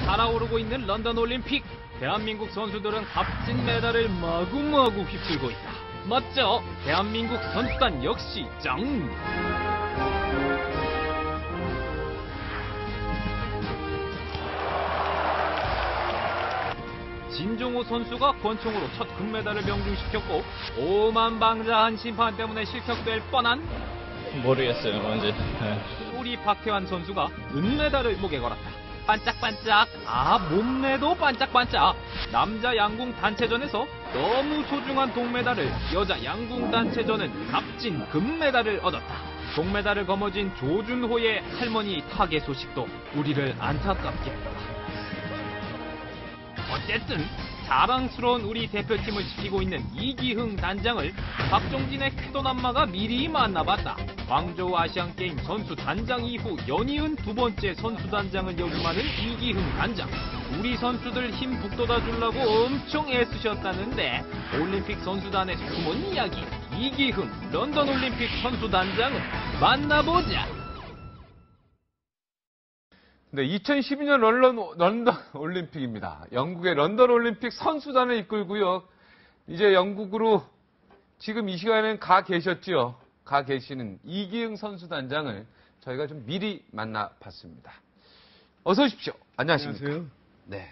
달아오르고 있는 런던 올림픽. 대한민국 선수들은 값진 메달을 마구마구 휩쓸고 있다. 맞죠? 대한민국 선수단 역시 짱! 진종호 선수가 권총으로 첫 금메달을 명중시켰고, 오만방자한 심판 때문에 실격될 뻔한 모르겠어요, 뭔지. 우리 박태환 선수가 은메달을 목에 걸었다. 반짝반짝, 몸매도 반짝반짝. 남자 양궁 단체전에서 너무 소중한 동메달을, 여자 양궁 단체전은 값진 금메달을 얻었다. 동메달을 거머쥔 조준호의 할머니 타계 소식도 우리를 안타깝게 했다. 어쨌든 자랑스러운 우리 대표팀을 지키고 있는 이기흥 단장을 박종진의 쾌도남마가 미리 만나봤다. 광저우 아시안게임 선수 단장 이후 연이은 두 번째 선수 단장을 역임하는 이기흥 단장. 우리 선수들 힘 북돋아주려고 엄청 애쓰셨다는데, 올림픽 선수단의 숨은 이야기, 이기흥 런던 올림픽 선수 단장을 만나보자. 네, 2012년 런던 올림픽입니다. 영국의 런던 올림픽 선수단을 이끌고요. 이제 영국으로 지금 이 시간에는 가 계시는 이기흥 선수단장을 저희가 좀 미리 만나봤습니다. 어서 오십시오. 안녕하십니까? 안녕하세요. 네.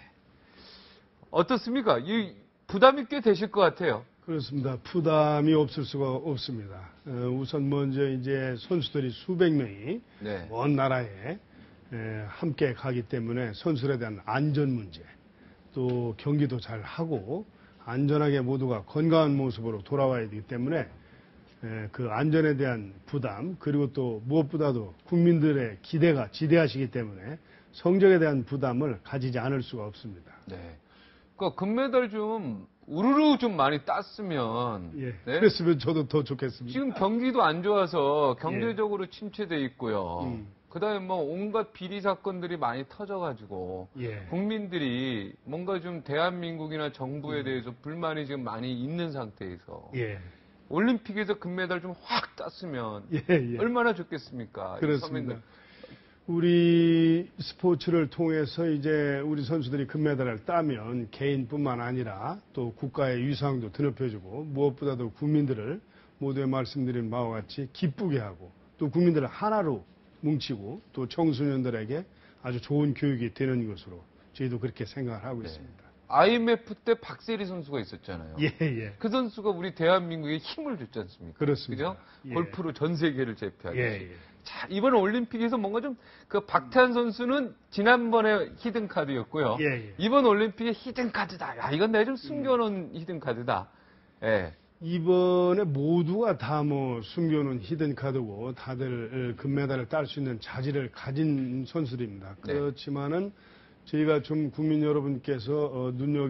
어떻습니까? 이 부담이 꽤 되실 것 같아요. 그렇습니다. 부담이 없을 수가 없습니다. 우선 먼저 이제 선수들이 수백 명이 네. 먼 나라에 함께 가기 때문에 선수들에 대한 안전 문제, 또 경기도 잘 하고 안전하게 모두가 건강한 모습으로 돌아와야 되기 때문에 그 안전에 대한 부담, 그리고 또 무엇보다도 국민들의 기대가 지대하시기 때문에 성적에 대한 부담을 가지지 않을 수가 없습니다. 네. 그 금메달 좀 우르르 좀 많이 땄으면. 예. 네? 그랬으면 저도 더 좋겠습니다. 지금 경기도 안 좋아서 경제적으로 침체돼 있고요. 그다음에 뭐 온갖 비리 사건들이 많이 터져가지고 예. 국민들이 뭔가 좀 대한민국이나 정부에 대해서 불만이 지금 많이 있는 상태에서 예. 올림픽에서 금메달 좀 확 땄으면 예. 얼마나 좋겠습니까? 그렇습니다. 우리 스포츠를 통해서 이제 우리 선수들이 금메달을 따면 개인뿐만 아니라 또 국가의 위상도 드높여주고, 무엇보다도 국민들을 모두에 말씀드린 바와 같이 기쁘게 하고, 또 국민들을 하나로 뭉치고, 또 청소년들에게 아주 좋은 교육이 되는 것으로 저희도 그렇게 생각을 하고 있습니다. IMF 때 박세리 선수가 있었잖아요. 예. 그 선수가 우리 대한민국에 힘을 줬지 않습니까? 그렇습니다. 그죠? 예. 골프로 전 세계를 제패하기. 예. 자, 이번 올림픽에서 뭔가 좀, 그 박태환 선수는 지난번에 히든카드였고요. 예. 이번 올림픽에 히든카드다. 야, 이건 내가 좀 숨겨놓은 히든카드다. 예. 이번에 모두가 다 숨겨놓은 히든카드고, 다들 금메달을 딸 수 있는 자질을 가진 선수들입니다. 네. 그렇지만은 저희가 좀 국민 여러분께서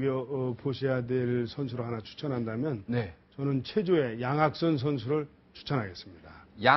눈여겨보셔야 될 선수를 하나 추천한다면, 네. 저는 체조의 양학선 선수를 추천하겠습니다.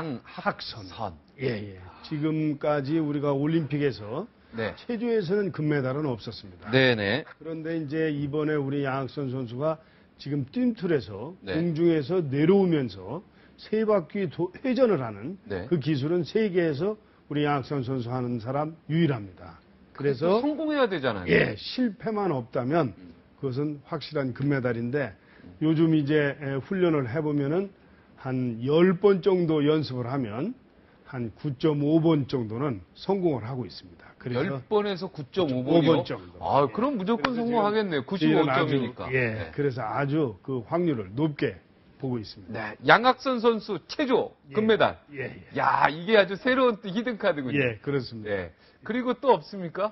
양학선. 예. 지금까지 우리가 올림픽에서 네. 체조에서는 금메달은 없었습니다. 네네. 그런데 이제 이번에 우리 양학선 선수가 지금 뜀틀에서 네. 공중에서 내려오면서 세 바퀴 회전을 하는 네. 그 기술은 세계에서 우리 양학선 선수 하는 사람 유일합니다. 그래서 성공해야 되잖아요. 예, 실패만 없다면 그것은 확실한 금메달인데, 요즘 이제 훈련을 해보면은 한 10번 정도 연습을 하면 한 9.5번 정도는 성공을 하고 있습니다. 그래서 10번에서 9.5번이요? 5번 정도. 아, 그럼 무조건 성공하겠네요. 95점이니까. 예, 그래서 아주 그 확률을 높게 보고 있습니다. 네. 양학선 선수 체조 금메달. 예. 야, 이게 아주 새로운 또 히든카드군요. 예, 그렇습니다. 네. 그리고 또 없습니까?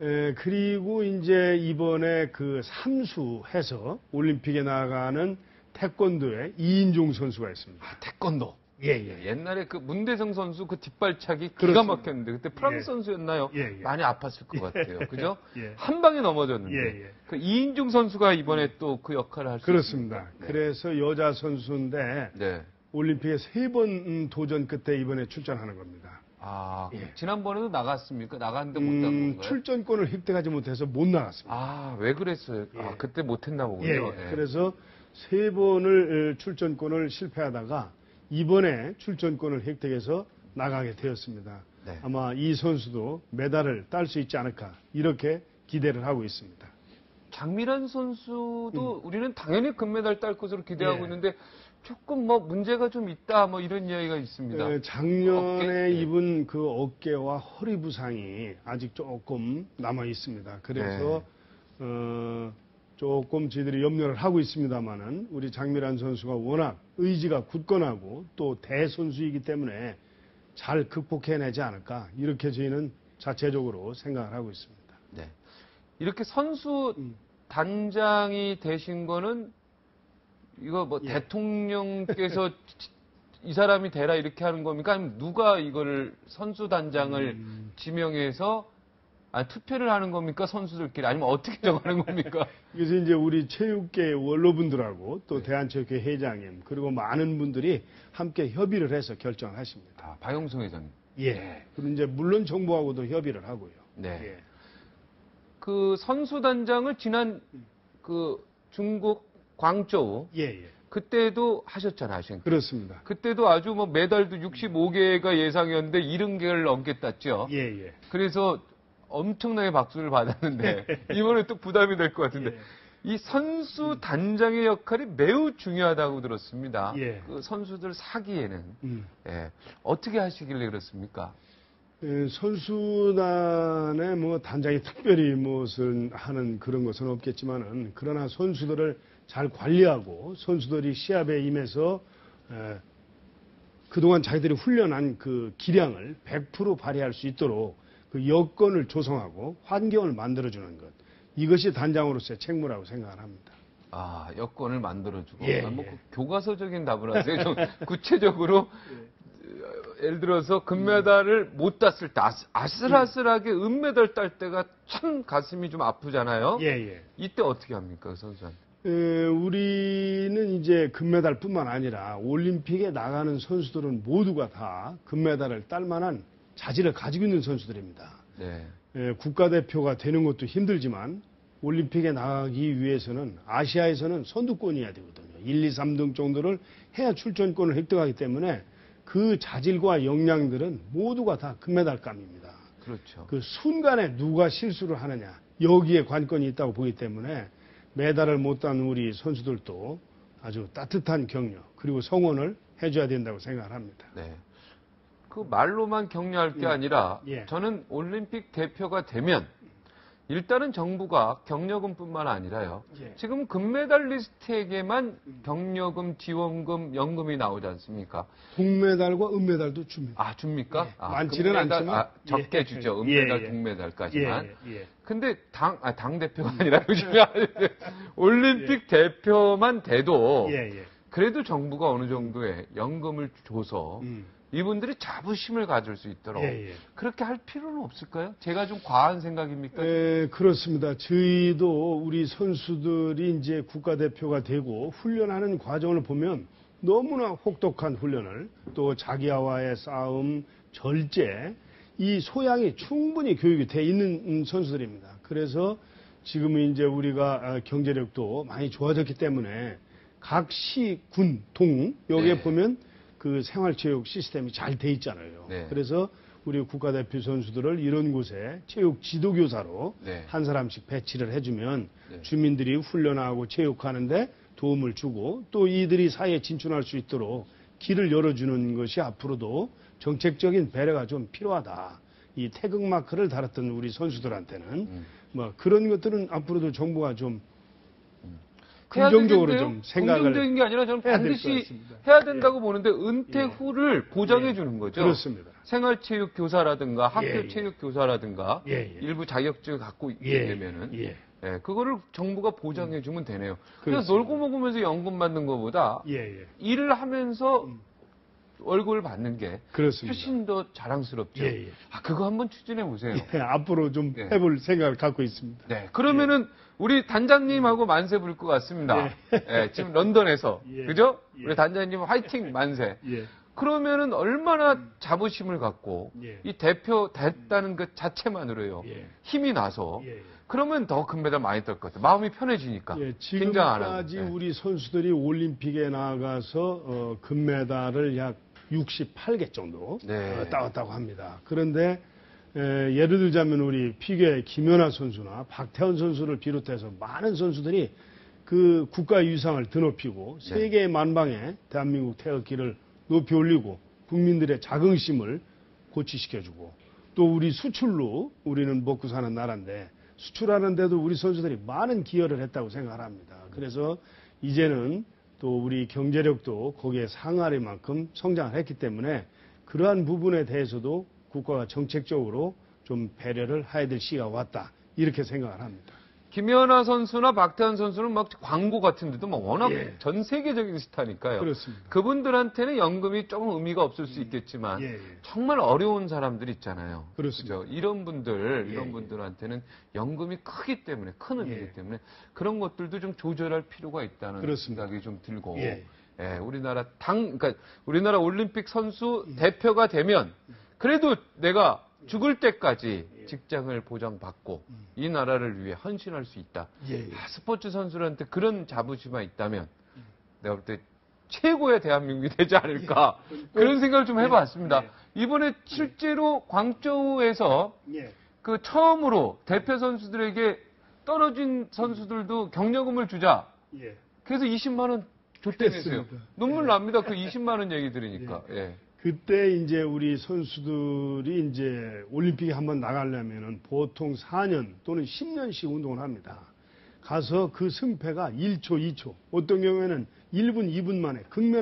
그리고 이제 이번에 그 삼수해서 올림픽에 나가는 태권도의 이인종 선수가 있습니다. 아, 태권도. 예. 옛날에 그 문대성 선수 그 뒷발차기 기가 그렇습니다. 막혔는데, 그때 프랑스 예. 선수였나요? 예. 많이 아팠을 것 같아요. 그죠? 예. 한 방에 넘어졌는데. 예. 그 이인중 선수가 이번에 또 그 역할을 할 수 있습니다. 그렇습니다. 그래서 여자 선수인데 네. 올림픽에 3번 도전 끝에 이번에 출전하는 겁니다. 아, 예. 지난번에도 나갔습니까? 나갔는데 못 나간 건가요? 출전권을 획득하지 못해서 못 나갔습니다. 아, 왜 그랬어요? 예. 아, 그때 못했나 보군요. 예. 그래서 3번을 출전권을 실패하다가 이번에 출전권을 획득해서 나가게 되었습니다. 네. 아마 이 선수도 메달을 딸 수 있지 않을까, 이렇게 기대를 하고 있습니다. 장미란 선수도 우리는 당연히 금메달 딸 것으로 기대하고 예. 있는데 조금 뭐 문제가 좀 있다 뭐 이런 이야기가 있습니다. 작년에 어깨? 입은 그 어깨와 허리 부상이 아직 조금 남아 있습니다. 그래서 조금 저희들이 염려를 하고 있습니다만은 우리 장미란 선수가 워낙 의지가 굳건하고 또 대선수이기 때문에 잘 극복해내지 않을까 이렇게 저희는 자체적으로 생각을 하고 있습니다. 네. 이렇게 선수 단장이 되신 거는 이거 뭐 예. 대통령께서 이 사람이 되라 이렇게 하는 겁니까? 아니면 누가 이거를 선수 단장을 지명해서 투표를 하는 겁니까? 선수들끼리 아니면 어떻게 정하는 겁니까? 그래서 이제 우리 체육계 원로분들하고 또 대한체육회 회장님 그리고 많은 분들이 함께 협의를 해서 결정을 하십니다. 아, 박영성 회장님. 예. 그리고 이제 물론 정부하고도 협의를 하고요. 네. 예. 그 선수 단장을 지난 그 중국 광저우 예, 예. 그때도 하셨잖아요, 아시안 게임. 그렇습니다. 그때도 아주 뭐 메달도 65개가 예상이었는데 70개를 넘게 땄죠. 예, 예. 그래서 엄청나게 박수를 받았는데 이번에 또 부담이 될 것 같은데 예. 이 선수 단장의 역할이 매우 중요하다고 들었습니다. 예. 그 선수들 사기에는 음. 예. 어떻게 하시길래 그렇습니까? 선수단의 뭐 단장이 특별히 무엇을 하는 그런 것은 없겠지만은 그러나 선수들을 잘 관리하고 선수들이 시합에 임해서 그동안 자기들이 훈련한 그 기량을 100% 발휘할 수 있도록 그 여건을 조성하고 환경을 만들어주는 것 이것이 단장으로서의 책무라고 생각을 합니다. 아, 여건을 만들어주고. 예, 뭐 예. 교과서적인 답을 하세요. 좀 구체적으로 예를 들어서 금메달을 못 땄을 때 아슬아슬하게 은메달 딸 때가 참 가슴이 좀 아프잖아요. 예, 예. 이때 어떻게 합니까, 그 선수한테? 우리는 이제 금메달뿐만 아니라 올림픽에 나가는 선수들은 모두가 다 금메달을 딸 만한 자질을 가지고 있는 선수들입니다. 네. 국가대표가 되는 것도 힘들지만 올림픽에 나가기 위해서는 아시아에서는 선두권이어야 되거든요. 1, 2, 3등 정도를 해야 출전권을 획득하기 때문에 그 자질과 역량들은 모두가 다 금메달감입니다. 그렇죠. 그 순간에 누가 실수를 하느냐 여기에 관건이 있다고 보기 때문에 메달을 못 딴 우리 선수들도 아주 따뜻한 격려 그리고 성원을 해줘야 된다고 생각을 합니다. 네. 그 말로만 격려할 게 아니라 예. 저는 올림픽 대표가 되면 일단은 정부가 격려금뿐만 아니라요. 예. 지금 금메달리스트에게만 격려금, 지원금, 연금이 나오지 않습니까? 동메달과 은메달도 줍니다. 아, 줍니까? 예. 아, 많지는 금메달, 않지만. 적게 예. 주죠. 은메달, 예, 예. 동메달까지만. 예, 예. 근데 당 대표가 아니라 요즘에 올림픽 대표만 돼도 예, 예. 그래도 정부가 어느 정도의 연금을 줘서 이분들이 자부심을 가질 수 있도록 예, 예. 그렇게 할 필요는 없을까요? 제가 좀 과한 생각입니까? 그렇습니다. 저희도 우리 선수들이 이제 국가대표가 되고 훈련하는 과정을 보면 너무나 혹독한 훈련을 또 자기와의 싸움, 절제, 이 소양이 충분히 교육이 돼 있는 선수들입니다. 그래서 지금은 이제 우리가 경제력도 많이 좋아졌기 때문에 각 시, 군, 동 여기에 네. 보면 그 생활체육 시스템이 잘 돼 있잖아요. 네. 그래서 우리 국가대표 선수들을 이런 곳에 체육 지도교사로 네. 한 사람씩 배치를 해주면 네. 주민들이 훈련하고 체육하는데 도움을 주고 또 이들이 사회에 진출할 수 있도록 길을 열어주는 것이 앞으로도 정책적인 배려가 좀 필요하다. 이 태극마크를 달았던 우리 선수들한테는 뭐 그런 것들은 앞으로도 정부가 좀 긍정적으로 좀 생각을 긍정적인 게 아니라 저는 해야 될것 반드시 같습니다. 해야 된다고 보는데 은퇴 예. 후를 보장해 주는 거죠. 그렇습니다. 생활체육 교사라든가 학교 예, 예. 체육 교사라든가 예, 예. 일부 자격증을 갖고 있게 예, 되면은 예. 예, 그거를 정부가 보장해 주면 되네요. 그냥 그렇습니다. 놀고 먹으면서 연금 받는 것보다 예, 예. 일을 하면서 월급을 받는 게 그렇습니다. 훨씬 더 자랑스럽죠. 예, 예. 아, 그거 한번 추진해 보세요. 예, 앞으로 좀 예. 해볼 생각을 갖고 있습니다. 네. 그러면은 우리 단장님하고 만세 부를 것 같습니다. 예, 지금 런던에서. 예. 그죠? 예. 우리 단장님 화이팅 만세. 예. 그러면은 얼마나 자부심을 갖고 예. 이 대표 됐다는 것 자체만으로요. 예. 힘이 나서 예, 예. 그러면 더 금메달 많이 뜰 것 같아요. 마음이 편해지니까. 예, 긴장 안 하고. 지금까지 예. 우리 선수들이 올림픽에 나가서 금메달을 약 68개 정도 네. 따왔다고 합니다. 그런데 예를 들자면 우리 피겨 김연아 선수나 박태환 선수를 비롯해서 많은 선수들이 그 국가의 위상을 드높이고 세계의 만방에 대한민국 태극기를 높이 올리고 국민들의 자긍심을 고취시켜주고 또 우리 수출로 우리는 먹고 사는 나라인데 수출하는데도 우리 선수들이 많은 기여를 했다고 생각을 합니다. 그래서 이제는 또 우리 경제력도 거기에 상하릴 만큼 성장을 했기 때문에 그러한 부분에 대해서도 국가가 정책적으로 좀 배려를 해야 될 시기가 왔다. 이렇게 생각을 합니다. 김연아 선수나 박태환 선수는 막 광고 같은 데도 막 워낙 예. 전 세계적인 스타니까요. 그렇습니다. 그분들한테는 연금이 조금 의미가 없을 수 있겠지만 예, 예. 정말 어려운 사람들 있잖아요. 그렇습니다. 그죠? 이런 분들, 예, 이런 예. 분들한테는 연금이 크기 때문에, 큰 의미이기 예. 때문에 그런 것들도 좀 조절할 필요가 있다는 그렇습니다. 생각이 좀 들고, 예. 그러니까 우리나라 올림픽 선수 대표가 되면 그래도 내가 죽을 때까지 직장을 보장받고 이 나라를 위해 헌신할 수 있다. 예. 스포츠 선수들한테 그런 자부심이 있다면 내가 볼 때 최고의 대한민국이 되지 않을까 그런 생각을 좀 해봤습니다. 이번에 실제로 광저우에서 예. 그 처음으로 대표 선수들에게 떨어진 선수들도 격려금을 주자. 예. 그래서 20만 원 줬다면서요. 그랬습니다. 눈물 납니다. 그 20만 원 얘기 들으니까. 예. 그때 이제 우리 선수들이 이제 올림픽에 한번 나가려면은 보통 4년 또는 10년씩 운동을 합니다. 가서 그 승패가 1초, 2초, 어떤 경우에는 1분, 2분 만에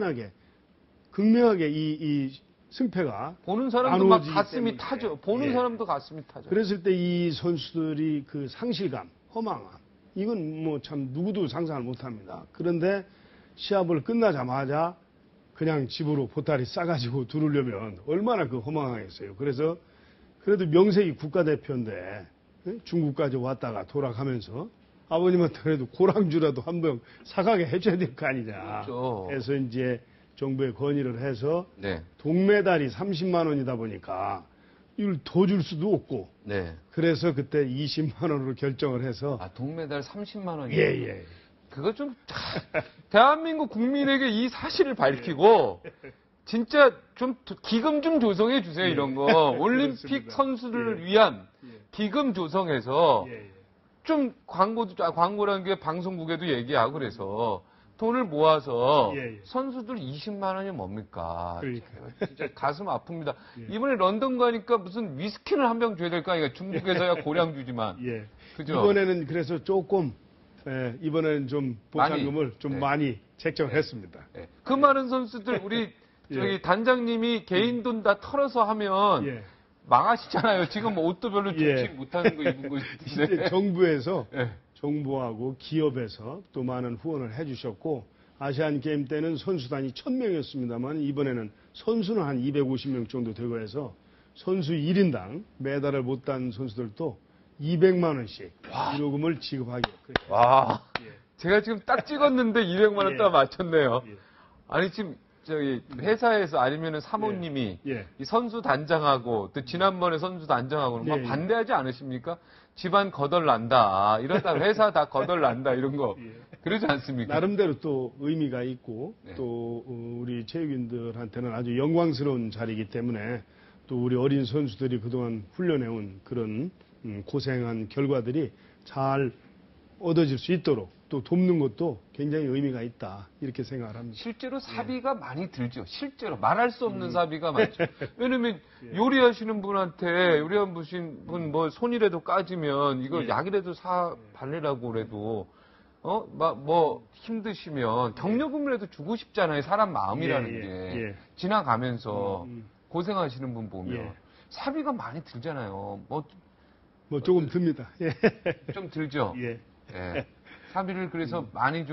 극명하게 이 승패가 보는 사람도 막 나누어지기 가슴이 때문에. 타죠. 보는 예. 사람도 가슴이 타죠. 그랬을 때 이 선수들이 그 상실감, 허망함, 이건 뭐 참 누구도 상상을 못 합니다. 그런데 시합을 끝나자마자 그냥 집으로 보따리 싸가지고 들으려면 얼마나 그 허망하겠어요. 그래서 그래도 명색이 국가대표인데 중국까지 왔다가 돌아가면서 아버님한테 그래도 고랑주라도 한번 사가게 해줘야 될 거 아니냐. 그렇죠. 해서 이제 정부에 건의를 해서 네. 동메달이 30만 원이다 보니까 이걸 더 줄 수도 없고 네. 그래서 그때 20만 원으로 결정을 해서 동메달 30만 원이요. 예. 그거 좀 대한민국 국민에게 이 사실을 밝히고 진짜 좀 기금 좀 조성해 주세요. 이런 거. 올림픽 그렇습니다. 선수들을 위한 기금 조성해서 예. 좀 광고라는 게 방송국에도 얘기하고 그래서 돈을 모아서 예. 선수들 20만 원이 뭡니까? 그러니까요. 진짜 가슴 아픕니다. 이번에 런던 가니까 무슨 위스키를 한 병 줘야 될 거 아니에요? 중국에서야 고량 주지만. 예. 그죠? 이번에는 그래서 조금 이번에는 좀 보상금을 많이, 좀 네. 많이 책정을 했습니다. 네. 그 많은 선수들 우리 저기 단장님이 개인 돈 다 털어서 하면 예. 망하시잖아요. 지금 뭐 옷도 별로 좋지 예. 못하는 거 입은 거 이제 있는데. 정부에서 예. 정부하고 기업에서 또 많은 후원을 해주셨고 아시안 게임 때는 선수단이 1,000명이었습니다만 이번에는 선수는 한 250명 정도 되고 해서 선수 1인당 메달을 못 딴 선수들도 200만 원씩 위로금을 지급하기로 그렇게 와, 예. 제가 지금 딱 찍었는데 200만 원 딱 맞췄네요. 예. 아니 지금 저기 회사에서 아니면은 사모님이 예. 이 선수 단장하고 또 지난번에 선수 단장하고는 막 예. 반대하지 않으십니까? 집안 거덜난다. 이러다 회사 다 거덜난다 이런 거 예. 그러지 않습니까? 나름대로 또 의미가 있고 네. 또 우리 체육인들한테는 아주 영광스러운 자리이기 때문에 또 우리 어린 선수들이 그동안 훈련해온 그런 고생한 결과들이 잘 얻어질 수 있도록 또 돕는 것도 굉장히 의미가 있다 이렇게 생각을 합니다. 실제로 사비가 많이 들죠. 실제로 말할 수 없는 사비가 많죠. 왜냐면 요리하시는 분한테 요리하신 분 뭐 손이라도 까지면 이거 약이라도 사 바르라고 그래도 뭐 힘드시면 격려금이라도 주고 싶잖아요. 사람 마음이라는 예, 게 예. 지나가면서 고생하시는 분 보면 예. 사비가 많이 들잖아요. 뭐 뭐 조금 듭니다. 예. 좀 들죠. 예. 예. 사비를 그래서 많이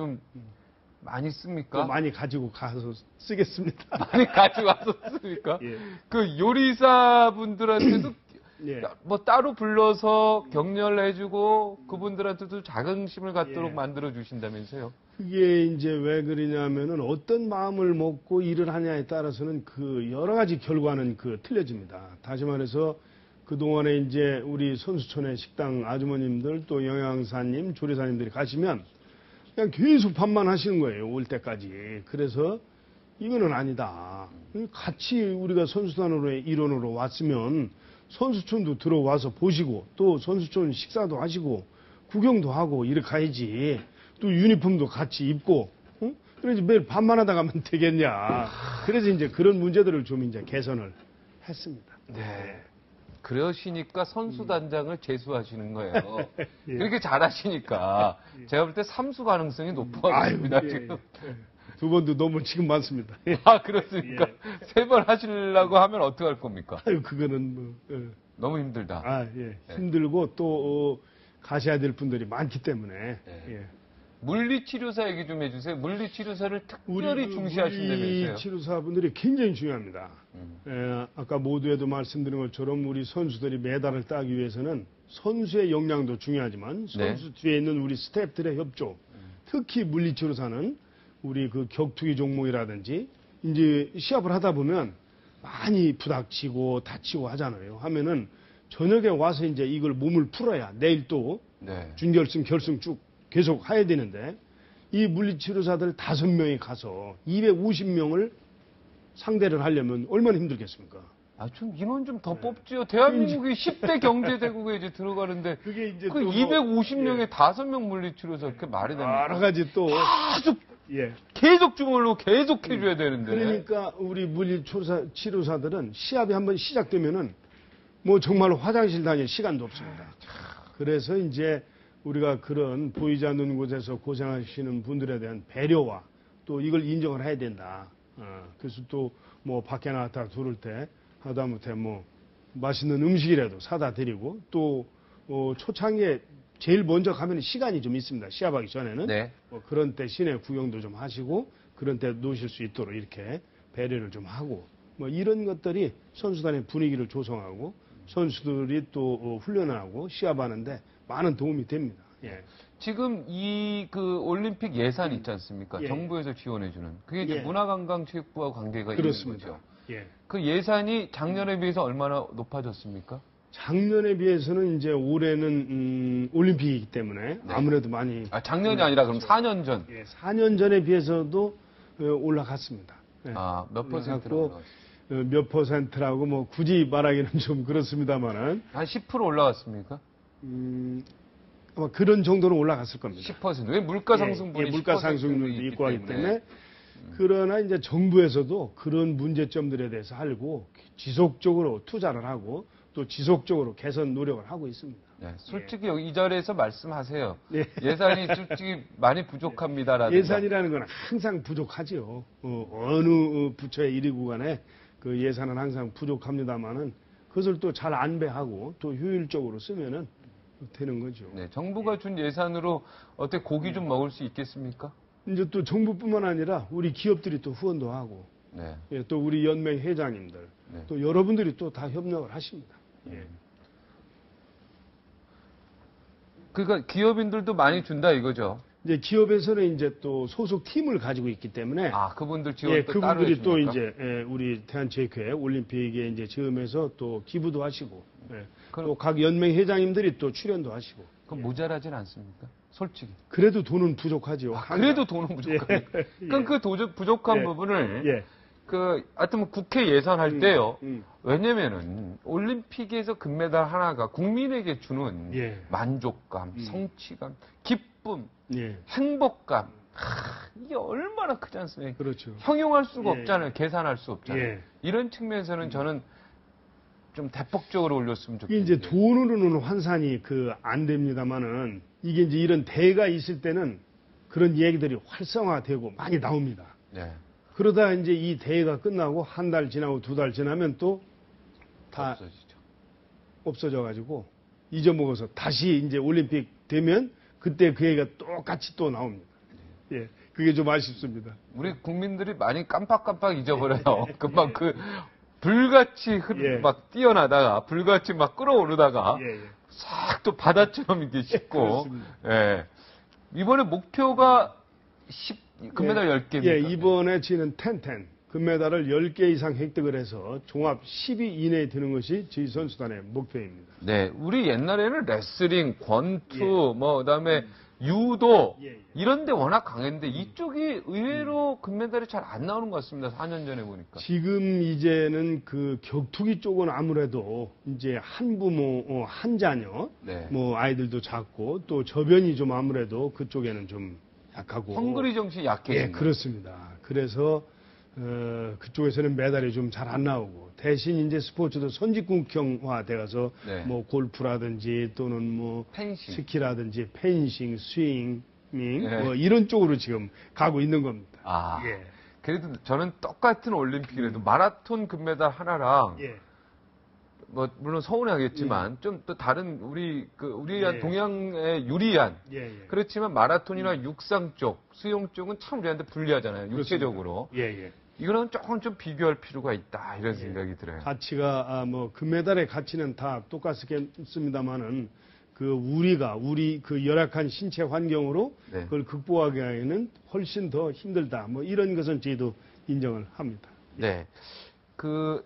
또 씁니까? 많이 가지고 가서 쓰겠습니다. 많이 가져와서 씁니까? 예. 그 요리사분들한테도 예. 뭐 따로 불러서 격려를 해주고 그분들한테도 자긍심을 갖도록 예. 만들어 주신다면서요? 그게 이제 왜 그러냐면은 어떤 마음을 먹고 일을 하냐에 따라서는 그 여러 가지 결과는 틀려집니다. 다시 말해서 그동안에 이제 우리 선수촌의 식당 아주머님들 또 영양사님, 조리사님들이 가시면 그냥 계속 밥만 하시는 거예요. 올 때까지. 그래서 이거는 아니다. 같이 우리가 선수단으로의 일원으로 왔으면 선수촌도 들어와서 보시고 또 선수촌 식사도 하시고 구경도 하고 이렇게 가야지. 또 유니폼도 같이 입고 그래서 매일 밥만 하다 가면 되겠냐. 그래서 이제 그런 문제들을 좀 이제 개선을 했습니다. 네. 그러시니까 선수 단장을 재수하시는 거예요. 예. 그렇게 잘하시니까 제가 볼 때 삼수 가능성이 높아집니다. 아유, 예, 지금. 예. 두 번도 너무 지금 많습니다. 아 그렇습니까? 예. 세 번 하시려고 하면 어떻게 할 겁니까? 아유, 그거는 뭐, 너무 힘들다. 아, 예. 힘들고 또 가셔야 될 분들이 많기 때문에. 예. 물리치료사 얘기 좀 해주세요. 물리치료사를 특별히 중시하신다면서요. 치료사분들이 굉장히 중요합니다. 아까 모두에도 말씀드린 것처럼 우리 선수들이 메달을 따기 위해서는 선수의 역량도 중요하지만 선수 뒤에 있는 우리 스태프들의 협조, 특히 물리치료사는 우리 그 격투기 종목이라든지 이제 시합을 하다 보면 많이 부닥치고 다치고 하잖아요. 하면은 저녁에 와서 이제 이걸 몸을 풀어야 내일 또 준결승, 결승 쭉 계속 해야 되는데 이 물리치료사들 5명이 가서 250명을 상대를 하려면 얼마나 힘들겠습니까? 아, 좀 인원 좀 더 뽑지요. 대한민국이 10대 경제대국에 이제 들어가는데 그게 이제 그 또 250명에 5명 물리치료사 그렇게 말이 됩니까? 여러 가지 또 계속 주물로 계속 해줘야 되는데. 그러니까 우리 물리치료사들은 시합이 한번 시작되면은 뭐 정말 화장실 다닐 시간도 없습니다. 그래서 이제 우리가 그런 보이지 않는 곳에서 고생하시는 분들에 대한 배려와 또 이걸 인정을 해야 된다. 그래서 또 뭐 밖에 나갔다 들어올 때 하다못해 뭐 맛있는 음식이라도 사다 드리고 또 초창기에 제일 먼저 가면 시간이 좀 있습니다. 시합하기 전에는 뭐 그런 때 시내 구경도 좀 하시고 그런 때 노실 수 있도록 이렇게 배려를 좀 하고 뭐 이런 것들이 선수단의 분위기를 조성하고 선수들이 또 훈련을 하고 시합하는데 많은 도움이 됩니다. 예. 지금 이 그 올림픽 예산 있지 않습니까? 정부에서 지원해주는 그게 이제 문화관광체육부와 관계가 그렇습니다. 있는 거죠. 예. 그 예산이 작년에 비해서 얼마나 높아졌습니까? 작년에 비해서는 이제 올해는 올림픽이기 때문에 아무래도 많이 작년이 아니라 그럼 4년 전. 4년 전에 비해서도 올라갔습니다. 몇 퍼센트로 올라갔어요? 몇 퍼센트라고 뭐 굳이 말하기는 좀 그렇습니다만은 한 10% 올라갔습니까? 아마 그런 정도는 올라갔을 겁니다. 10%. 왜 물가 상승분이 물가 상승률도 있고 하기 때문에 그러나 이제 정부에서도 그런 문제점들에 대해서 알고 지속적으로 투자를 하고 또 지속적으로 개선 노력을 하고 있습니다. 솔직히 여기 이 자리에서 말씀하세요. 예산이 솔직히 많이 부족합니다라든가. 예산이라는 건 항상 부족하지요. 어느 부처의 일이고 간에 그 예산은 항상 부족합니다만은 그것을 또 잘 안배하고 또 효율적으로 쓰면은 되는 거죠. 정부가 준 예산으로 어떻게 고기 좀 먹을 수 있겠습니까? 이제 또 정부뿐만 아니라 우리 기업들이 또 후원도 하고, 또 우리 연맹 회장님들, 또 여러분들이 또 다 협력을 하십니다. 그러니까 기업인들도 많이 준다 이거죠. 이제 기업에서는 이제 또 소속 팀을 가지고 있기 때문에 그분들 지원 또 따로 그분들이 또 해줍니까? 이제 우리 대한체육회 올림픽에 이제 즈음해서 또 기부도 하시고 또 각 연맹 회장님들이 또 출연도 하시고. 그럼 모자라진 않습니까? 솔직히. 그래도 돈은 부족하죠. 그래도 돈은 부족합니까? 그럼 그 부족한 부분을 하여튼 국회 예산할 때요. 왜냐면은 올림픽에서 금메달 하나가 국민에게 주는 만족감, 성취감, 기쁨, 행복감. 이게 얼마나 크지 않습니까? 그렇죠. 형용할 수가 없잖아요. 계산할 수 없잖아요. 이런 측면에서는 저는 좀 대폭적으로 올렸으면 좋겠어요. 이제 돈으로는 환산이 안 됩니다만은 이게 이제 이런 대회가 있을 때는 그런 얘기들이 활성화되고 많이 나옵니다. 그러다 이제 이 대회가 끝나고 한 달 지나고 2달 지나면 또 다 없어져가지고 잊어먹어서 다시 이제 올림픽 되면 그때 그 얘기가 똑같이 또 나옵니다. 그게 좀 아쉽습니다. 우리 국민들이 많이 깜빡깜빡 잊어버려요. 금방 불같이 막 뛰어나다가 불같이 막 끌어오르다가 싹 또 바다처럼 이렇게 식고. 이번에 목표가 금메달 10개입니다. 이번에 지는 10 금메달을 10개 이상 획득을 해서 종합 10위 이내에 드는 것이 저희 선수단의 목표입니다. 우리 옛날에는 레슬링, 권투, 그다음에 유도 예, 예. 이런 데 워낙 강했는데 이쪽이 의외로 금메달이 잘 안 나오는 것 같습니다. 4년 전에 보니까. 지금 이제는 그 격투기 쪽은 아무래도 이제 한부모, 한 자녀, 네. 뭐 아이들도 작고 또 저변이 좀 아무래도 그쪽에는 좀 약하고. 헝그리 정신이 약해진 예, 거예요. 그렇습니다. 그래서 그쪽에서는 메달이 좀 잘 안 나오고 대신 이제 스포츠도 선진국형화 돼가서 네. 뭐 골프라든지 또는 뭐 펜싱. 스키라든지 펜싱, 스윙 예. 뭐 이런 쪽으로 지금 가고 있는 겁니다. 아, 예. 그래도 저는 똑같은 올림픽이라도 마라톤 금메달 하나랑 예. 뭐 물론 서운하겠지만 좀 또 다른 우리 예. 동양에 유리한 예, 예. 그렇지만 마라톤이나 육상 쪽, 수영 쪽은 참 우리한테 불리하잖아요. 육체적으로. 예, 예. 이거는 조금 좀 비교할 필요가 있다 이런 생각이 들어요. 가치가 뭐 금메달의 가치는 다 똑같습니다만은 우리 그 열악한 신체 환경으로 네. 그걸 극복하기에는 훨씬 더 힘들다. 뭐 이런 것은 저희도 인정을 합니다. 네. 그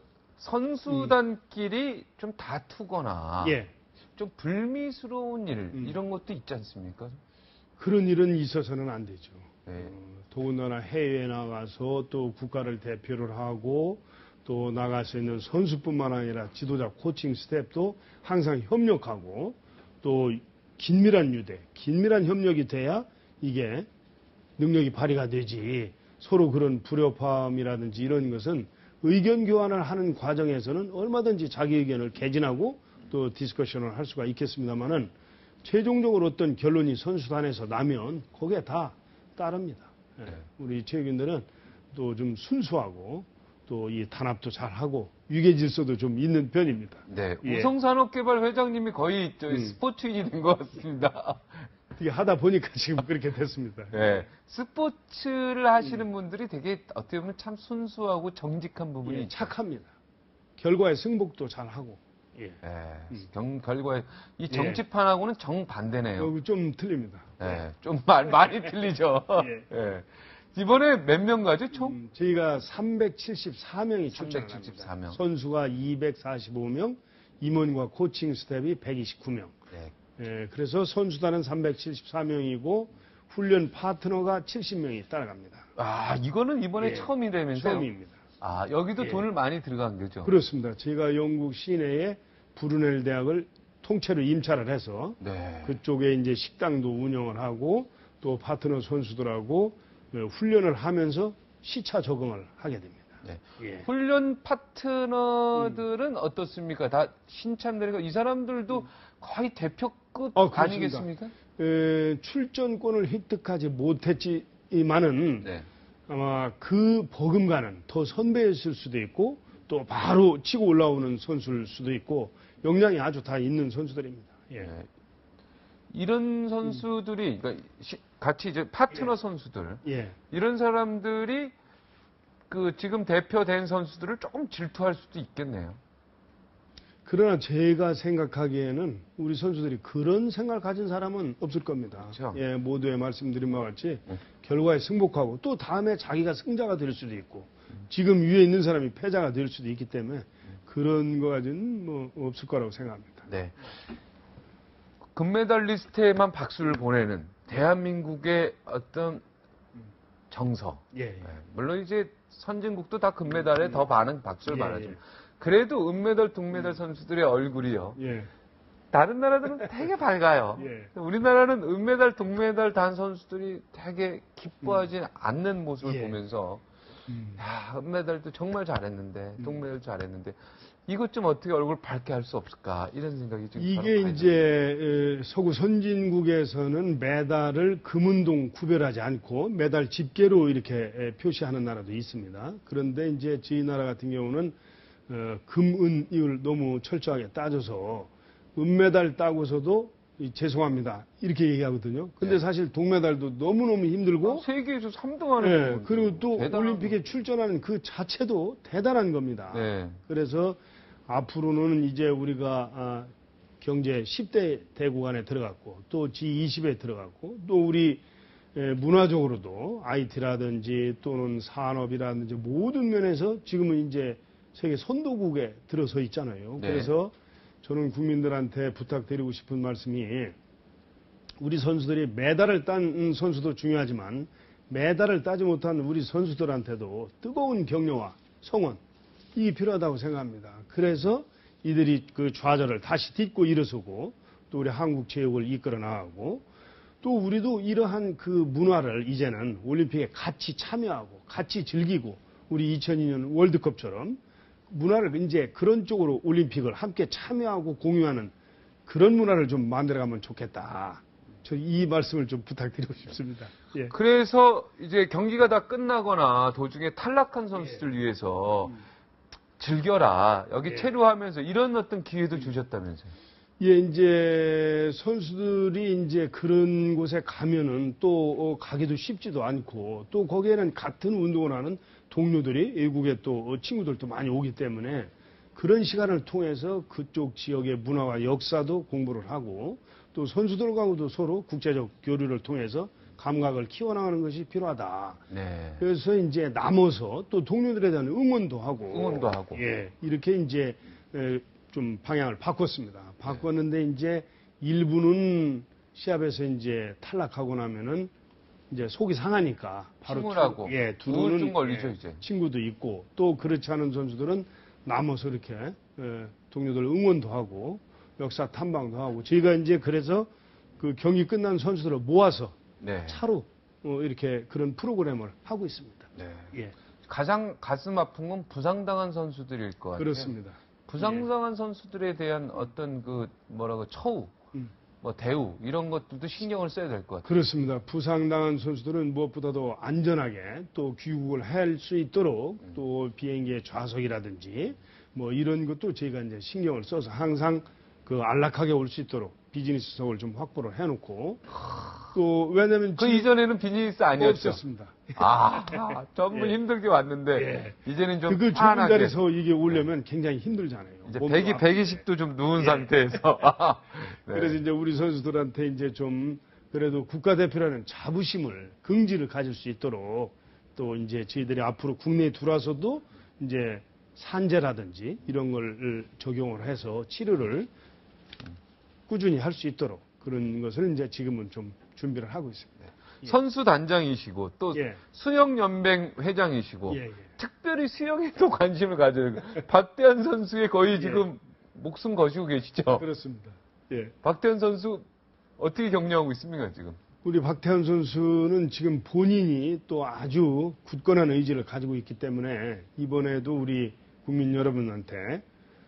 선수단끼리 좀 다투거나 예. 좀 불미스러운 일 이런 것도 있지 않습니까? 그런 일은 있어서는 안 되죠. 네. 더군다나 해외에 나가서 또 국가를 대표를 하고 또 나가서 있는 선수뿐만 아니라 지도자 코칭 스태프도 항상 협력하고 또 긴밀한 협력이 돼야 이게 능력이 발휘가 되지. 서로 그런 불협화음이라든지 이런 것은 의견 교환을 하는 과정에서는 얼마든지 자기 의견을 개진하고 또 디스커션을 할 수가 있겠습니다만은 최종적으로 어떤 결론이 선수단에서 나면 거기에 다 따릅니다. 예. 우리 체육인들은 또 좀 순수하고 또 이 단합도 잘하고 위계 질서도 좀 있는 편입니다. 네. 예. 우성산업개발 회장님이 거의 스포츠인이 된 것 같습니다. 어떻게 하다 보니까 지금 그렇게 됐습니다. 네. 스포츠를 하시는 분들이 되게 어떻게 보면 참 순수하고 정직한 부분이 예, 있죠. 착합니다. 결과에 승복도 잘하고. 예. 결과에 이 정치판하고는 정반대네요. 좀 틀립니다. 네. 좀 많이 틀리죠. 예. 예. 이번에 몇 명 가죠, 총? 저희가 374명이 출전을 374 합니다. 명. 선수가 245명, 임원과 코칭 스텝이 129명. 네. 예, 그래서 선수단은 374명이고 훈련 파트너가 70명이 따라갑니다. 아, 이거는 이번에 예. 처음이라면서요? 처음입니다. 아, 여기도 예. 돈을 많이 들어간 거죠? 그렇습니다. 제가 영국 시내에 브루넬 대학을 통째로 임차를 해서 네. 그쪽에 이제 식당도 운영을 하고 또 파트너 선수들하고 훈련을 하면서 시차 적응을 하게 됩니다. 네. 예. 훈련 파트너들은 어떻습니까? 다 신참들이고 이 사람들도 거의 대표급 그렇습니다. 아니겠습니까? 출전권을 획득하지 못했지만은 네. 아마 그 버금가는 더 선배였을 수도 있고 또 바로 치고 올라오는 선수일 수도 있고 역량이 아주 다 있는 선수들입니다. 예. 네. 이런 선수들이 그러니까 같이 이제 파트너 선수들 예. 이런 사람들이 그 지금 대표된 선수들을 조금 질투할 수도 있겠네요. 그러나 제가 생각하기에는 우리 선수들이 그런 생각을 가진 사람은 없을 겁니다. 그렇죠. 예, 모두에 말씀드린 바와 같이 결과에 승복하고 또 다음에 자기가 승자가 될 수도 있고 지금 위에 있는 사람이 패자가 될 수도 있기 때문에 그런 거 가지고는 뭐 없을 거라고 생각합니다. 네. 금메달리스트에만 박수를 보내는 대한민국의 어떤 정서. 예, 네. 물론 이제 선진국도 다 금메달에 더 많은 박수를 예, 받아죠. 예. 그래도 은메달, 동메달 선수들의 얼굴이요. 예. 다른 나라들은 되게 밝아요. 예. 우리나라는 은메달, 동메달 단 선수들이 되게 기뻐하지 않는 모습을 예. 보면서 야, 은메달도 정말 잘했는데, 동메달 잘했는데 이것 좀 어떻게 얼굴 밝게 할 수 없을까 이런 생각이 좀 이게 이제 서구 선진국에서는 메달을 금은동 구별하지 않고 메달 집게로 이렇게 표시하는 나라도 있습니다. 그런데 이제 저희 나라 같은 경우는 금은을 너무 철저하게 따져서 은메달 따고서도 죄송합니다 이렇게 얘기하거든요. 근데 네. 사실 동메달도 너무너무 힘들고 세계에서 3등 하는 네, 그리고 또 대단한 올림픽에 출전하는 그 자체도 대단한 겁니다. 네. 그래서 앞으로는 이제 우리가 경제 10대 대국 안에 들어갔고 또 G20에 들어갔고 또 우리 문화적으로도 IT라든지 또는 산업이라든지 모든 면에서 지금은 이제 세계 선도국에 들어서 있잖아요. 네. 그래서 저는 국민들한테 부탁드리고 싶은 말씀이 우리 선수들이 메달을 딴 선수도 중요하지만 메달을 따지 못한 우리 선수들한테도 뜨거운 격려와 성원 이게 필요하다고 생각합니다. 그래서 이들이 그 좌절을 다시 딛고 일어서고 또 우리 한국 체육을 이끌어 나가고 또 우리도 이러한 그 문화를 이제는 올림픽에 같이 참여하고 같이 즐기고 우리 2002년 월드컵처럼 문화를 이제 그런 쪽으로 올림픽을 함께 참여하고 공유하는 그런 문화를 좀 만들어가면 좋겠다. 저 이 말씀을 좀 부탁드리고 싶습니다. 예. 그래서 이제 경기가 다 끝나거나 도중에 탈락한 선수들 위해서 즐겨라. 여기 예. 체류하면서 이런 어떤 기회도 주셨다면서요. 예, 이제 선수들이 이제 그런 곳에 가면은 또 가기도 쉽지도 않고 또 거기에는 같은 운동을 하는 동료들이 외국의 또 친구들도 많이 오기 때문에 그런 시간을 통해서 그쪽 지역의 문화와 역사도 공부를 하고 또 선수들과도 서로 국제적 교류를 통해서 감각을 키워나가는 것이 필요하다. 네. 그래서 이제 남아서 또 동료들에 대한 응원도 하고. 예, 이렇게 이제 좀 방향을 바꿨습니다. 바꿨는데 이제 일부는 시합에서 이제 탈락하고 나면은 이제 속이 상하니까 바로 침울하고 우울증 걸리죠 이제. 친구도 있고 또 그렇지 않은 선수들은 남아서 이렇게 동료들 응원도 하고 역사 탐방도 하고 저희가 이제 그래서 그 경기 끝난 선수들을 모아서 차로 이렇게 그런 프로그램을 하고 있습니다. 네. 예. 가장 가슴 아픈 건 부상당한 선수들일 것 같아요. 그렇습니다. 부상당한 선수들에 대한 어떤 그 뭐라고 처우, 뭐 대우 이런 것들도 신경을 써야 될 것 같아요. 그렇습니다. 부상당한 선수들은 무엇보다도 안전하게 또 귀국을 할 수 있도록 또 비행기의 좌석이라든지 뭐 이런 것도 저희가 이제 신경을 써서 항상 그 안락하게 올 수 있도록 비즈니스석을 좀 확보를 해놓고 또 왜냐면 그 이전에는 비즈니스 아니었죠. 없었습니다. 전부 힘들게 왔는데 이제는 좀 그걸 좁은 자리에서 이게 오려면 굉장히 힘들잖아요. 이제 120도 좀 누운 상태에서. 그래서 이제 우리 선수들한테 이제 좀 그래도 국가대표라는 자부심을 긍지를 가질 수 있도록 또 이제 저희들이 앞으로 국내에 들어와서도 이제 산재라든지 이런 걸 적용을 해서 치료를 꾸준히 할 수 있도록 그런 것을 이제 지금은 좀 준비를 하고 있습니다. 선수 단장이시고 또 수영연맹 회장이시고 특별히 수영에도 관심을 가져요. 박대환 선수의 거의 지금 목숨 거시고 계시죠? 그렇습니다. 박대환 선수 어떻게 격려하고 있습니까 지금? 우리 박태환 선수는 지금 본인이 또 아주 굳건한 의지를 가지고 있기 때문에 이번에도 우리 국민 여러분한테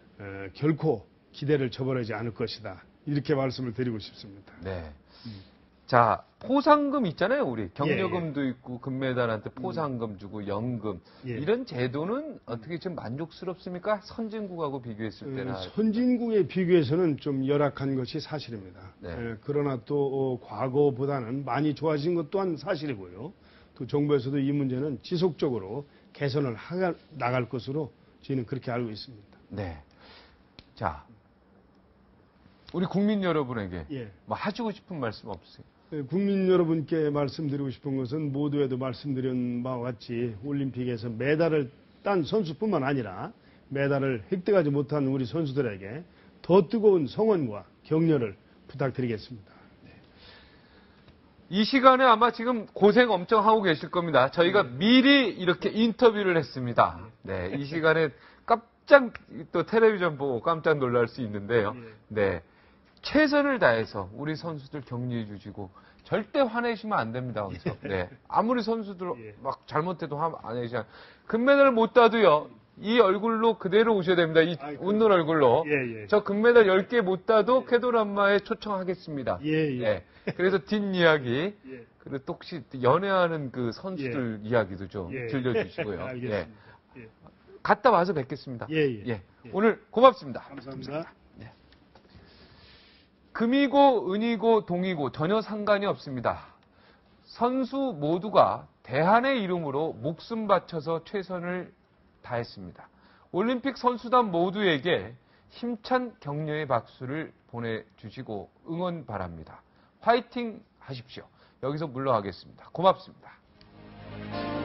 결코 기대를 저버리지 않을 것이다. 이렇게 말씀을 드리고 싶습니다. 네. 자, 포상금 있잖아요, 우리. 격려금도 있고, 금메달한테 포상금 주고, 연금. 이런 제도는 어떻게 좀 만족스럽습니까? 선진국하고 비교했을 때는. 선진국에 비교해서는 좀 열악한 것이 사실입니다. 그러나 또 과거보다는 많이 좋아진 것 또한 사실이고요. 또 정부에서도 이 문제는 지속적으로 개선을 나갈 것으로 저희는 그렇게 알고 있습니다. 네. 자, 우리 국민 여러분에게 뭐 하시고 싶은 말씀 없으세요? 국민 여러분께 말씀드리고 싶은 것은 모두에도 말씀드린 바와 같이 올림픽에서 메달을 딴 선수뿐만 아니라 메달을 획득하지 못한 우리 선수들에게 더 뜨거운 성원과 격려를 부탁드리겠습니다. 이 시간에 아마 지금 고생 엄청 하고 계실 겁니다. 저희가 미리 이렇게 인터뷰를 했습니다. 네, 이 시간에 깜짝 또 텔레비전 보고 깜짝 놀랄 수 있는데요. 네. 최선을 다해서 우리 선수들 격려해 주시고 절대 화내시면 안 됩니다. 거기서. 네. 아무리 선수들 막 잘못해도 안 내시면 금메달 못 따도요. 이 얼굴로 그대로 오셔야 됩니다. 이 웃는 얼굴로. 저 금메달 10개 못 따도 쾌도란마에 초청하겠습니다. 네. 그래서 뒷이야기 그리고 또 혹시 연애하는 그 선수들 이야기도 좀 들려주시고요. 갔다 와서 뵙겠습니다. 오늘 고맙습니다. 감사합니다. 금이고 은이고 동이고 전혀 상관이 없습니다. 선수 모두가 대한의 이름으로 목숨 바쳐서 최선을 다했습니다. 올림픽 선수단 모두에게 힘찬 격려의 박수를 보내주시고 응원 바랍니다. 화이팅 하십시오. 여기서 물러가겠습니다. 고맙습니다.